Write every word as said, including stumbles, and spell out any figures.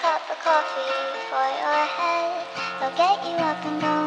cup of coffee for your head. They'll get you up and going.